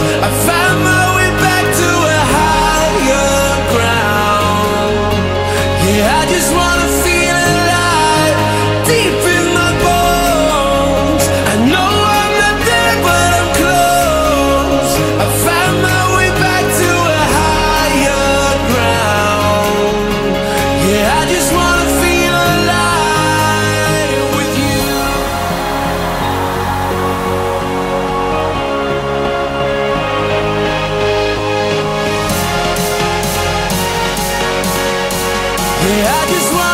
I found my way back to a higher ground. Yeah, I just wanna feel alive, deep in my bones. I know I'm not there, but I'm close. I found my way back to a higher ground. Yeah, I just wanna feel alive with you. Yeah, I just wanna